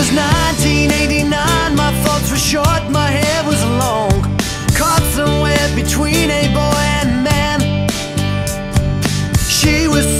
was 1989, my thoughts were short, my hair was long, caught somewhere between a boy and man. She was